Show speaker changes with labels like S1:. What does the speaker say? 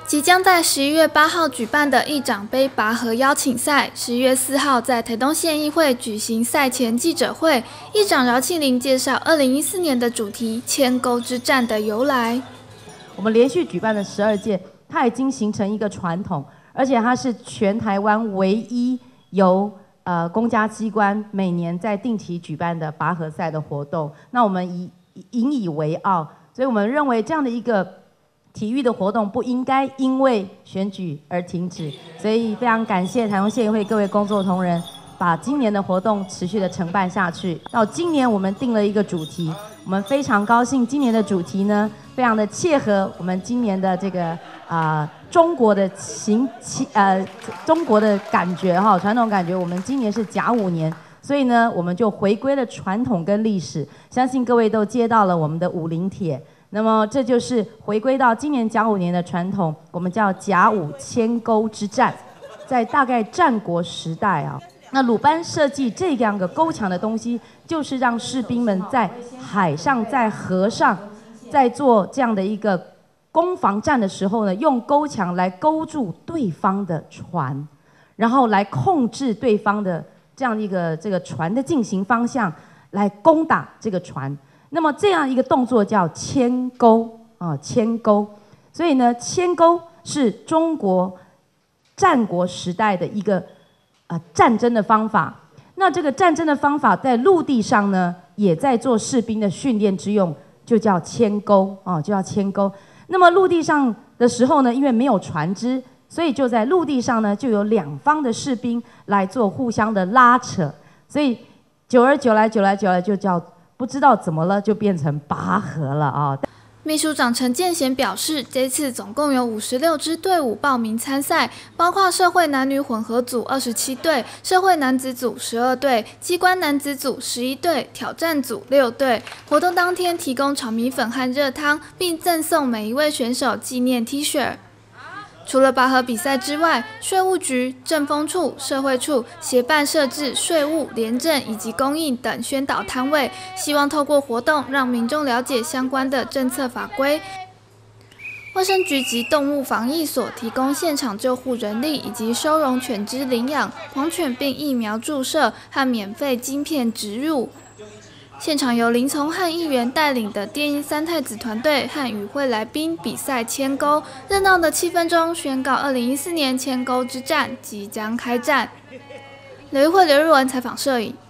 S1: 即将在11月8号举办的议长杯拔河邀请赛，11月4号在台东县议会举行赛前记者会，议长饶庆铃介绍2014年的主题“千沟之战”的由来。
S2: 我们连续举办了12届，它已经形成一个传统，而且它是全台湾唯一由公家机关每年在定期举办的拔河赛的活动。那我们引以为傲，所以我们认为这样的一个体育的活动不应该因为选举而停止，所以非常感谢台东县议会各位工作同仁，把今年的活动持续的承办下去。到今年我们定了一个主题，我们非常高兴，今年的主题呢，非常的切合我们今年的这个中国的中国的感觉哈，传统感觉。我们今年是甲午年，所以呢，我们就回归了传统跟历史，相信各位都接到了我们的武陵帖。那么这就是回归到今年甲午年的传统，我们叫甲午千沟之战。在大概战国时代啊，那鲁班设计这样个沟墙的东西，就是让士兵们在海上、在河上，在做这样的一个攻防战的时候呢，用沟墙来勾住对方的船，然后来控制对方的这样一个这个船的进行方向，来攻打这个船。那么这样一个动作叫千沟啊，千沟。所以呢，千沟是中国战国时代的一个战争的方法。那这个战争的方法在陆地上呢，也在做士兵的训练之用，就叫千沟啊，就叫千沟。那么陆地上的时候呢，因为没有船只，所以就在陆地上呢，就有两方的士兵来做互相的拉扯，所以久来就叫不知道怎么了，就变成拔河了啊。
S1: 秘书长陈建贤表示，这次总共有56支队伍报名参赛，包括社会男女混合组27队、社会男子组12队、机关男子组11队、挑战组6队。活动当天提供炒米粉和热汤，并赠送每一位选手纪念 T 恤。除了拔河比赛之外，税务局、政风处、社会处协办设置税务、廉政以及公益等宣导摊位，希望透过活动让民众了解相关的政策法规。卫生局及动物防疫所提供现场救护人力以及收容犬只领养、狂犬病疫苗注射和免费晶片植入。现场由林从汉议员带领的电音三太子团队和与会来宾比赛千沟，热闹的气氛中宣告2014年千沟之战即将开战。刘玉慧、刘日文采访摄影。